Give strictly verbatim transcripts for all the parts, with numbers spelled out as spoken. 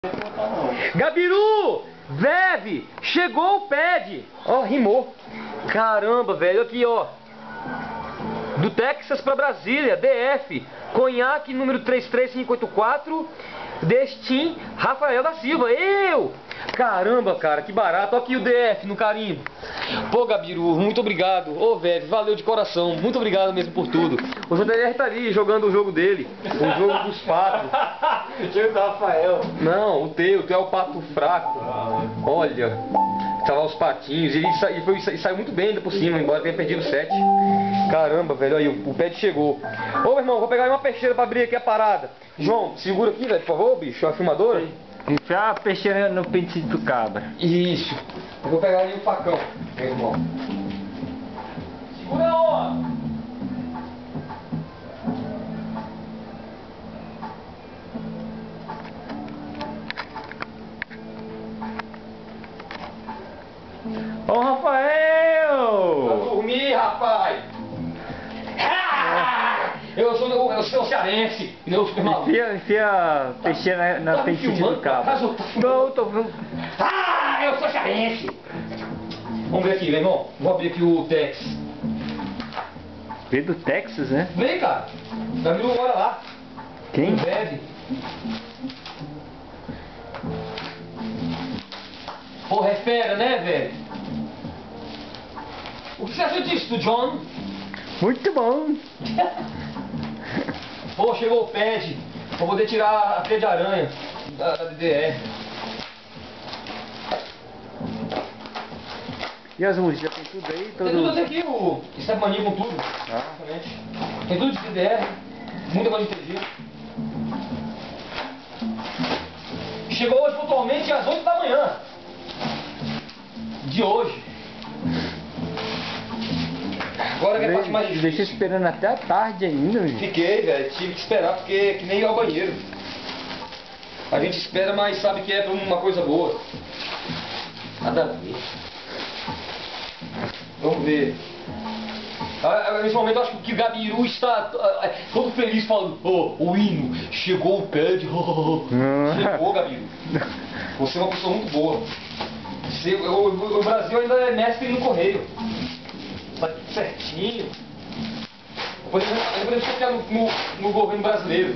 Gabiru! Veve! Chegou o pad! Ó, rimou. Caramba, velho. Aqui, ó. Do Texas pra Brasília, D F. Conhaque número três três cinco oito quatro. Destin Rafael da Silva. Eu! Caramba, cara, que barato. Aqui o D F no carimbo. Pô, Gabiru, muito obrigado. Ô, velho, valeu de coração. Muito obrigado mesmo por tudo. O J D R tá ali jogando o jogo dele. O jogo dos patos. O jogo do Rafael. Não, o teu. O teu é o pato fraco. Olha. Tava os patinhos. Ele, sa ele, foi, e saiu muito bem ainda por cima, embora tenha perdido sete. Caramba, velho. Aí, o, o pad chegou. Ô, meu irmão, vou pegar uma peixeira pra abrir aqui a parada. João, segura aqui, velho, por favor, bicho. A filmadora. Enfiar a peixeira no pente do cabra. Isso. Eu vou pegar ali o facão, meu irmão. Segura a onda. Ô, Rafael! Vai dormir, rapaz. Eu sou, eu, eu sou cearense, meu super maluco. Enfia, enfia a peixeira na Tá me pente do filmando? cabra. Tá, tá Não, tô vendo. Ah, eu sou cearense. Vamos ver aqui, meu irmão. Vou abrir aqui o Tex. Veio do Texas, né? Vem, cara. Gabiru, bora lá. Quem? Bebe. Porra, é fera, né, velho? O que você acha disso, John? Muito bom. Pô, chegou o pad. Vou poder tirar a teia de aranha da, da D D R. E as luzes? Já tem tudo aí? Todo... Tem tudo aqui, o Step Mania com tudo. Ah. Exatamente. Tem tudo de D D R. Muita coisa de T G. Chegou hoje pontualmente às oito da manhã. De hoje. Agora que é a parte mais difícil. Deixei esperando até a tarde ainda, gente. Fiquei, velho. Tive que esperar porque é que nem ir ao banheiro. A gente espera, mas sabe que é pra uma coisa boa. Nada a ver. Vamos ver. Ah, nesse momento eu acho que o Gabiru está ah, todo feliz falando: oh, o hino, chegou o pad. Chegou, Gabiru. Você é uma pessoa muito boa. Você, o, o, o Brasil ainda é mestre no correio. Tá tudo certinho. Podemos confiar no, no, no governo brasileiro.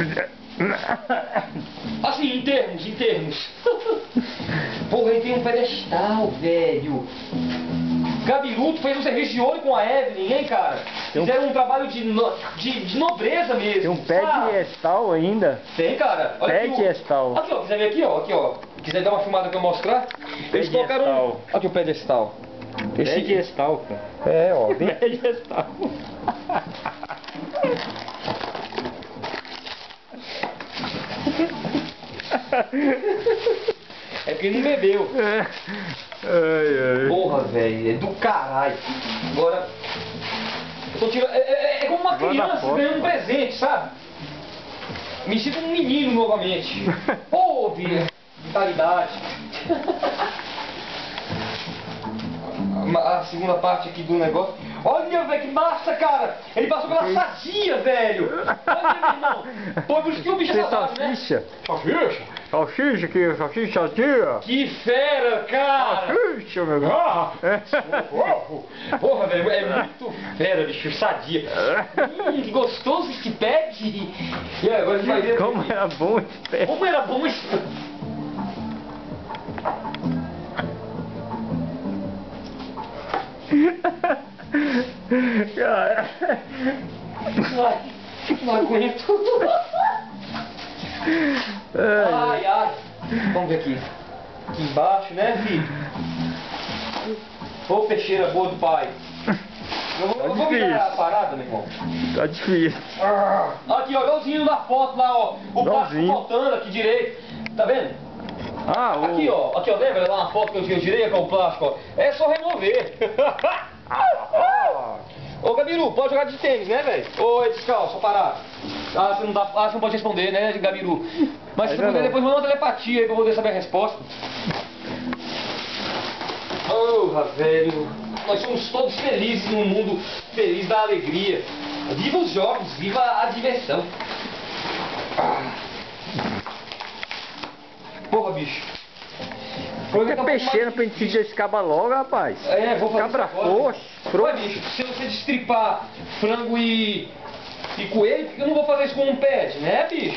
Assim, em termos, em termos. Porra, ele tem um pedestal, velho. Gabiru fez um serviço de ouro com a Evelyn, hein, cara? Fizeram um trabalho de, no, de, de nobreza mesmo. Tem um pedestal ainda? Tem, cara. Olha Pedestal. aqui, ó. Aqui, ó. Quiser ver aqui, ó. Aqui, ó. Quiser dar uma filmada pra eu mostrar? Eles colocaram. Aqui o pedestal. Esse pedestal, cara. É, ó. Bem... Pedestal. É porque ele não bebeu. Ai, ai. Porra, velho, é do caralho. Agora, eu tô tirando. É, é, é como uma criança ganhando um presente, sabe? Me sinto um menino novamente. Pô, Via, vitalidade. A segunda parte aqui do negócio. Olha, velho, que massa, cara! Ele passou pela sadia, velho! Olha, meu irmão! Pô, por isso que o bicho é saudável, né? Salsicha. Salsicha? Salsicha aqui, salsicha tia. Que fera, cara! Salsicha, meu irmão. Ah, porra, velho, é muito fera, bicho, sadia. Ih, que gostoso esse pad! E aí, agora a gente vai ver. Como era bom esse pé. Como era bom esse. Cara. Ai, não aguento. Ai, ai. Vamos ver aqui. Aqui embaixo, né, filho? Ô, peixeira boa do pai. Eu vou, Tá eu vou difícil. virar a parada, meu irmão. Tá difícil. Ah, aqui, ó, igualzinho na foto lá, ó. O plástico Igualzinho. faltando aqui direito. Tá vendo? Ah, o... Aqui, ó. Aqui, ó. Lembra lá na foto que eu, que eu tirei com o plástico, ó? É só remover. Ô, Gabiru, pode jogar de tênis, né, velho? Ô, é descalço, parado. Ah, você não, dá, ah, você não pode responder, né, Gabiru? Mas se você puder, depois manda uma telepatia aí pra eu poder saber a resposta. Porra, velho. Nós somos todos felizes num mundo feliz da alegria. Viva os jogos, viva a diversão. Ah. Porra, bicho. Fica peixeira pra gente se descaba logo, rapaz. É, vou fazer Cabra isso agora. coxa, Ué, frouxo. bicho, se você destripar frango e, e coelho, por que eu não vou fazer isso com um pet, né, bicho?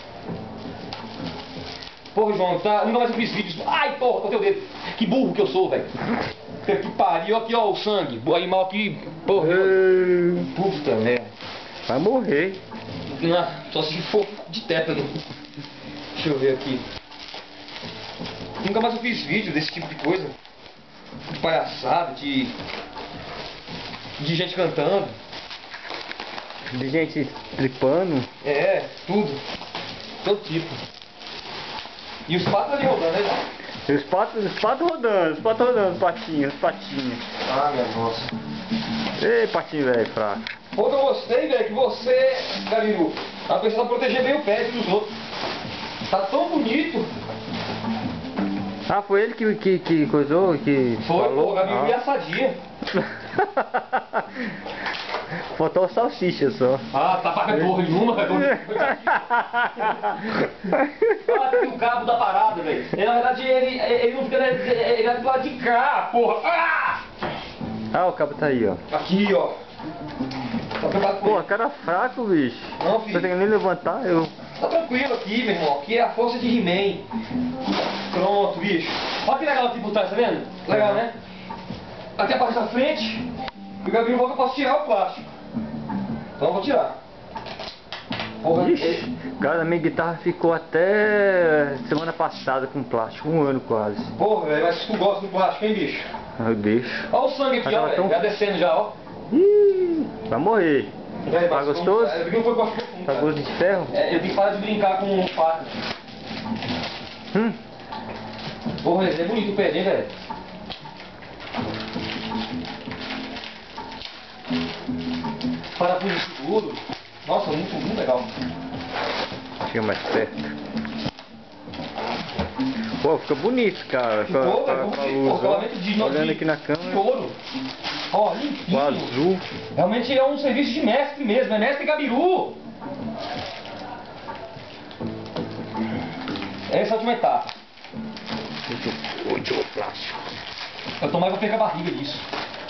Porra, João, tá, nunca mais eu fiz vídeos. Ai, porra, cortei o dedo. Que burro que eu sou, velho. Que pariu, aqui ó, o sangue. O animal aqui, porra. Ei, Puta merda. vai morrer. Não, só se for de tétano. Deixa eu ver aqui. Nunca mais eu fiz vídeo desse tipo de coisa. De palhaçada, de. De gente cantando. De gente tripando. É, tudo. Todo tipo. E os patos ali rodando, né? E os patos, os patos rodando, os patos rodando, os patinhos, os patinhos. Ah, minha nossa. Ei, patinho velho, fraco. Pô, eu gostei, velho, que você, Gabiru, tá pensando em proteger bem o pet dos outros. Tá tão bonito. Ah, foi ele que, que, que coisou, que Foi, falou? pô, Gabiru Ah. e a sadia. Faltou salsicha só. Ah, tá pra porra nenhuma, velho. Ah, tem o cabo da parada, velho. E, na verdade, ele, ele não fica, né, ele é do lado de cá, porra. Ah! Ah, o cabo tá aí, ó. Aqui, ó. Tá preparado Pô, com cara fraco, bicho. Não, filho. Não tem nem levantar, eu. Tá tranquilo aqui, meu irmão. Aqui é a força de He-Man. Pronto, bicho. Olha que legal aqui por trás, tá vendo? Legal, né? Aqui a parte da frente. E o Gabriel falou que eu posso tirar o plástico. Então eu vou tirar. Porra, Ixi, ele- cara, minha guitarra ficou até semana passada com plástico, um ano quase. Porra, velho, mas tu gosta do plástico, hein, bicho? Eu deixo. Olha o sangue aqui, Mas ó, ela velho. tão- Já descendo já, ó. Ih, vai morrer. Velho, Tá mas gostoso? como- é, não foi gosto profundo, Tá cara. gosto de ferro? É, eu tenho que parar de brincar com o faca. Hum. Porra, ele é bonito o pé, hein, velho? Parafuso seguro. Nossa, muito, muito legal. Chega mais perto. Pô, fica bonito, cara. Com a- Ficou, com a- velho, com a bonito. luz, O ó. acabamento de Olhando de- aqui na de câmera. ouro. Ó, O limpinho. azul. Realmente é um serviço de mestre mesmo, é mestre Gabiru. Essa é a última etapa. Último plástico. Eu tomar e vou pegar a barriga disso.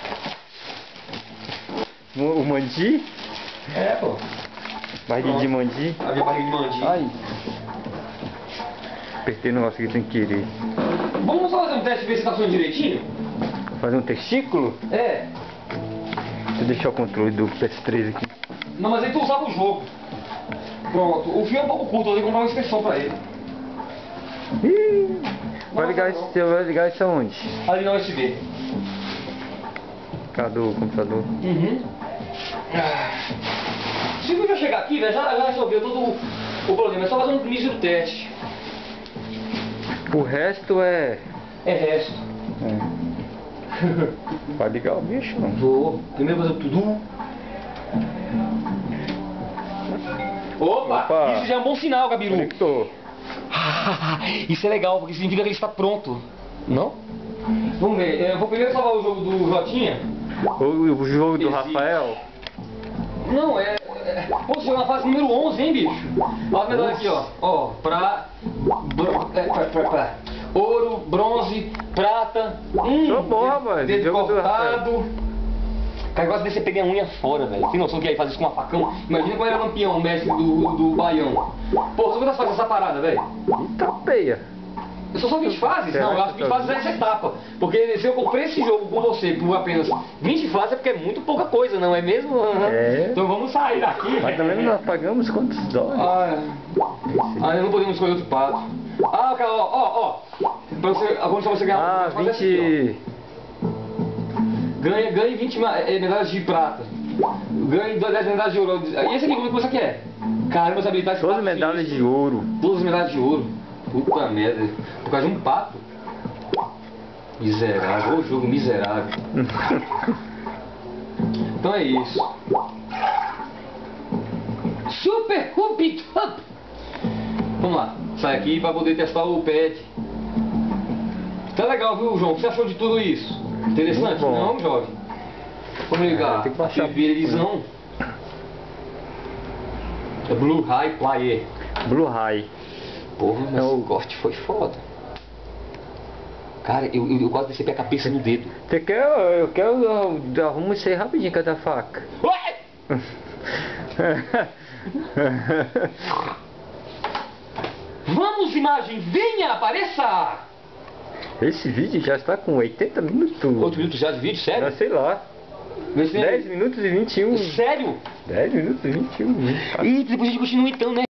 O o mandi? É, pô. Barriguinha de mandi. A minha barriga de mandi. Ai. Apertei o negócio aqui sem querer. Vamos só fazer um teste e ver se tá funcionando direitinho? Fazer um testículo? É. Deixa eu deixar o controle do P S três aqui. Não, mas aí tu usava o jogo. Pronto. O fio é um pouco curto, eu vou ter que comprar uma extensão pra ele. Ih, vai Não, ligar não. isso, vai ligar isso aonde? Ali na U S B. Cadê o computador? Uhum. Ah. Se eu já chegar aqui, velho, já, já resolveu todo o, o problema. É só fazer um mísero teste. O resto é. É resto. é. Vai ligar o bicho, não? Vou. Primeiro fazer tudo. Opa, Opa. isso já é um bom sinal, Gabiru. Conectou. Isso é legal, porque significa que ele está pronto. Não? Vamos ver, eu vou primeiro salvar o jogo do Jotinha. O, o jogo do Existe. Rafael. Não, é... é pô, chegou na fase número onze, hein, bicho? Olha a medalha aqui, ó. Ó, pra... bro- é, pra, pra, pra. Ouro, bronze, prata... Hum, Tô bom, dedo- rapaz. Dedo Jogo do cortado... Cara, gosta de você pegar a unha fora, velho. Tem noção que aí faz isso com uma facão? Imagina quando era lampião, o mestre do, do baião. Pô, só quantas fases essa parada, velho? Eita peia. Só são vinte fases? Não, eu acho que vinte fases é essa etapa. Porque se eu comprei esse jogo com você por apenas vinte fases é porque é muito pouca coisa, não é mesmo? É. Então vamos sair daqui. Mas também nós pagamos quantos dólares? Ah, ah, não podemos escolher outro pato. Ah, cara, ó, ó, ó. Pra você, a condição você ganhar Ah, vamos fazer assim, vinte. ó. Ganhe, ganhe vinte ma- eh, medalhas de prata. Ganhe dez medalhas de ouro. E esse aqui, como é que você quer? Caramba, essa habilidade... Todas medalhas de ouro. Todas as medalhas de ouro. Puta merda. Por causa de um pato. Miserável. Ô jogo miserável. Então é isso. Super Hoop Up. Vamos lá. Sai aqui pra poder testar o pad. Tá legal, viu, João? O que você achou de tudo isso? Interessante? Muito bom. Não, jovem? Vamos ligar. É, tem que baixar a televisão. É Blue High Player. Blue High. Porra, mas Não. o corte foi foda. Cara, eu, eu, eu gosto de receber a cabeça no dedo. Você quer? Eu quero. Eu arrumo isso aí rapidinho com essa faca. Ué! Vamos, imagem, venha, apareça! Esse vídeo já está com oitenta minutos. Quantos minutos já de vídeo? Sério? Ah, sei lá. Vê se- dez minutos e vinte e um. Sério? dez minutos e vinte e um. E depois a gente continua então, né?